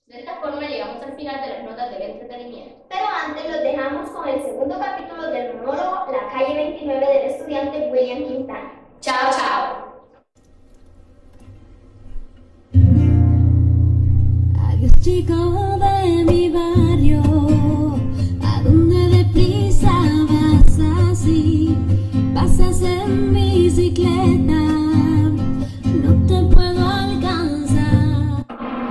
De esta forma llegamos al final de las notas del entretenimiento. Pero antes los dejamos con el segundo capítulo del monólogo La calle 29 del estudiante William Quintana. Chao, chao. Adiós, chico de mi barrio, ¿a dónde deprisa vas así? Pasas en bicicleta, no te puedo alcanzar.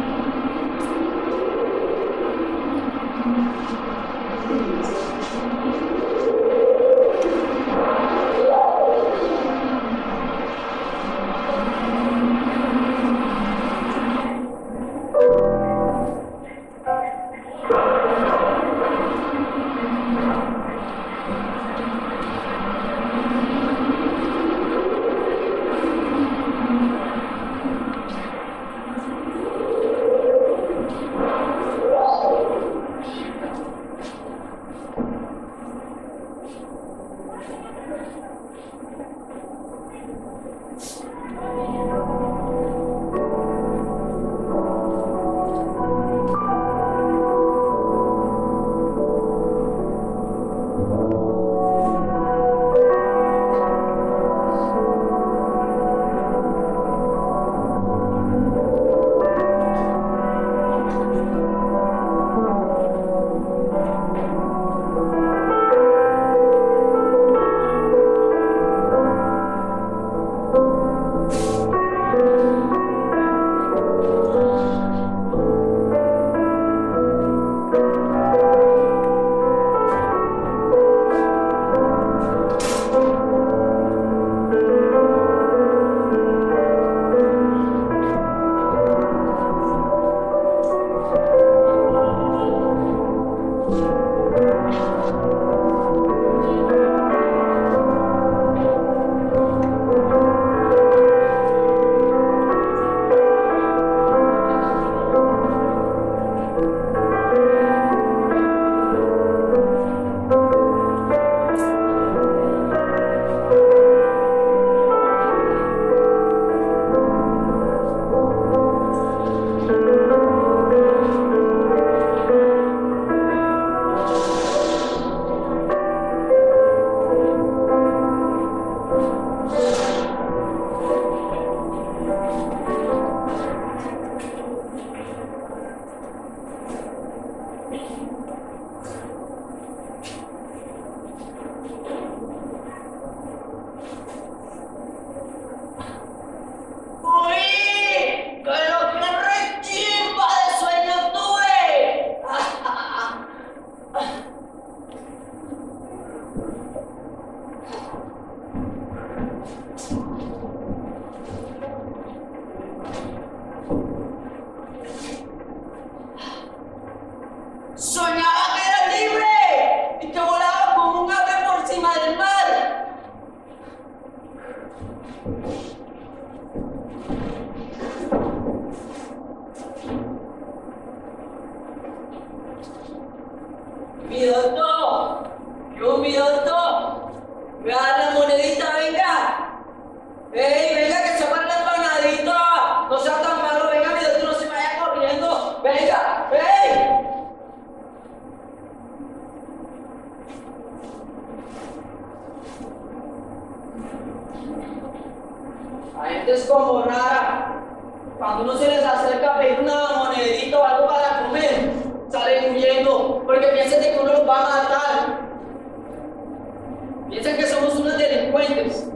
Soñaba que era libre y que volaba como un ave por encima del mar. Mi doctor, mi doctor, me da la monedita, venga. ¡Ey, venga, que se para la empanadita! No sea tan malo, venga, mi doctor, no se vaya corriendo. Venga, ¡ey! La gente es como rara. Cuando uno se les acerca a pedir una monedita o algo para comer, salen huyendo porque piensan que uno los va a matar. Piensan que somos unos delincuentes.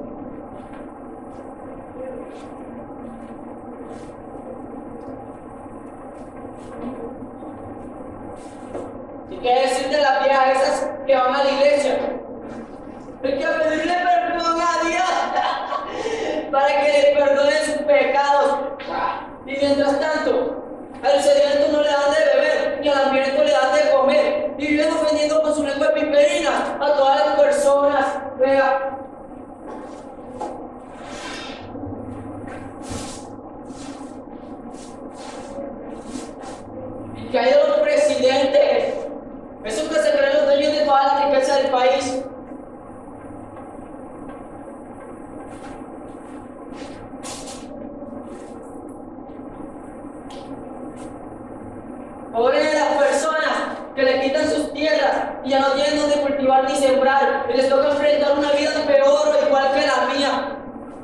¿Y qué decir de las viejas esas que van a la iglesia? Hay que pedirle perdón a Dios para que le perdone sus pecados. Y mientras tanto, al sediento no le dan de beber, ni al hambriento le dan de comer. Y viven ofendiendo con su lengua piperina a todas las personas. Vea. ¿Y qué hay de los presidentes? Esos que se creen los dueños de toda la riqueza del país. Pobres de las personas que le quitan sus tierras y ya no tienen donde cultivar ni sembrar y les toca enfrentar una vida peor o igual que la mía.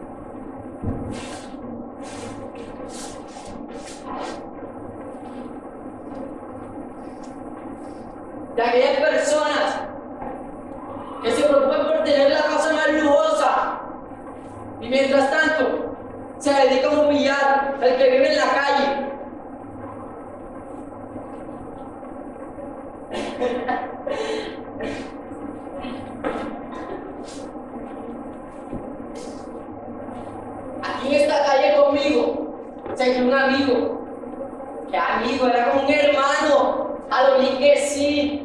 De aquellas personas que se preocupan por tener la casa más lujosa y mientras tanto se dedican a humillar al que vive en la calle. Aquí en esta calle conmigo se encontró un amigo. ¿Qué amigo? Era como un hermano. A lo bien que sí.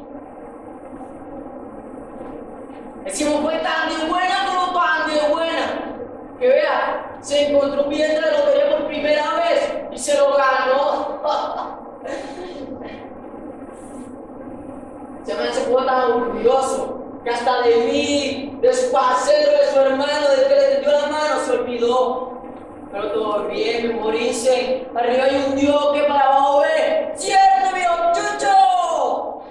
Decimos, fue tan de buena como tan de buena. Que vea, se encontró un billete de lotería por primera vez y se lo ganó. Se me hace tan orgulloso que hasta de mí, de su parcero, de su hermano, del que le tendió la mano, se olvidó. Pero todo bien, memoricen. Arriba hay un Dios que para abajo ve. ¡Cierto, viejo chucho!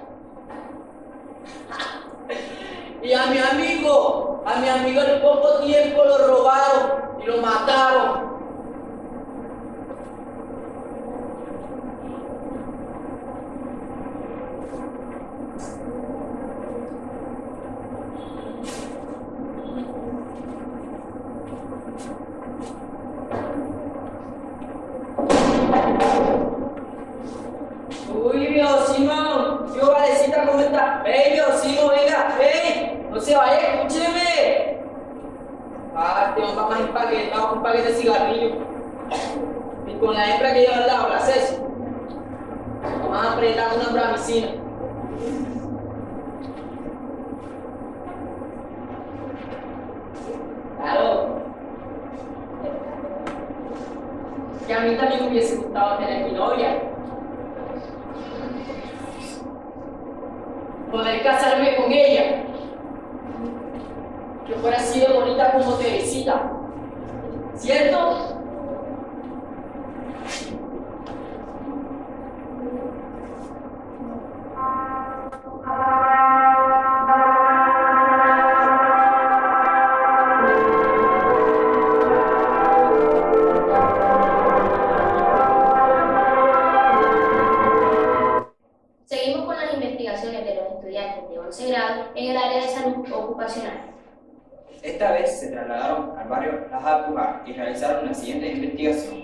Y a mi amigo en poco tiempo lo robaron y lo mataron. Uy, viejo Simón, yo Valecita, ¿cómo está? ¡Ey, viejo Simón, venga! ¡Ey! No se vaya, escúcheme. Ah, tengo más empaquetado un paquete de cigarrillos. Y con la hembra que lleva al lado, la Ceci. Vamos a apretar una bramicina. Claro. Que a mí también me hubiese gustado tener mi novia. Poder casarme con ella. Que fuera así de bonita como Teresita. ¿Cierto? Seguimos con las investigaciones de los estudiantes de 11 grado en el área de salud ocupacional. Esta vez se trasladaron al barrio Las Alpujarras y realizaron la siguiente investigación.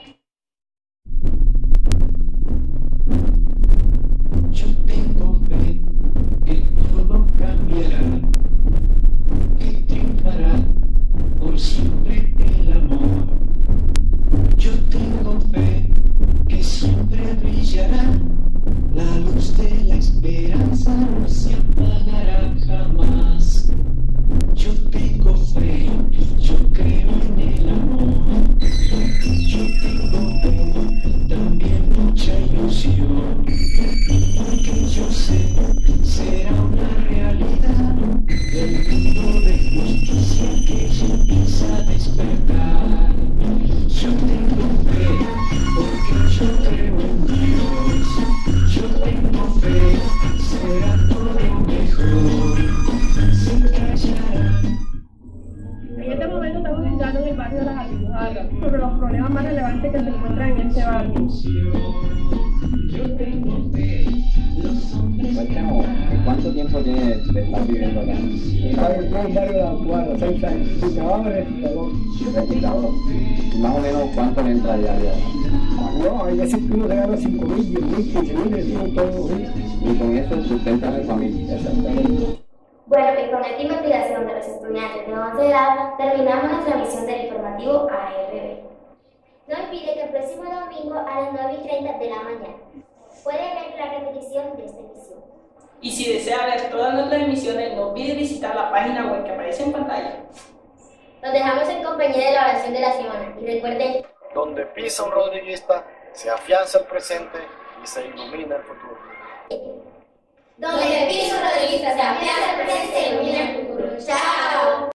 Yo tengo fe que todo cambiará, que triunfará por siempre el amor. Yo tengo fe que siempre brillará, la luz de la esperanza no se apagará jamás. Yo tengo fe, yo creo en el amor. Yo tengo fe, también mucha ilusión. Porque yo sé, será una realidad. El mundo de justicia que ya empieza a despertar. Yo tengo fe, porque yo creo en Dios. Yo tengo fe, será todo mejor. Se callará. En este momento estamos visitando en el barrio de Las Alpujarras sobre los problemas más relevantes que se encuentran en este barrio. Yo tengo fe, los hombres Cuéntanos, ¿cuánto tiempo tienes de estar viviendo acá? Estaba en el barrio de Alpujarras, 6 años. Si trabajo en registrador. Registrador. Más o menos, ¿cuánto le entra diario? No, hay veces que uno se gana 5.000, 10.000, 15.000, todos los días. Y con eso sustenta a mi familia. Exactamente. Bueno, y con esta investigación de los estudiantes de 11 grado terminamos nuestra emisión del informativo ARB. No olvide que el próximo domingo a las 9:30 de la mañana puede ver la repetición de esta emisión. Y si desea ver todas nuestras emisiones, no olvide visitar la página web que aparece en pantalla. Los dejamos en compañía de la oración de la semana y recuerden, Donde pisa un rodriguista, se afianza el presente y se ilumina el futuro. donde el piso rodriguista se afianza el presente y ilumina el futuro. ¡Chao!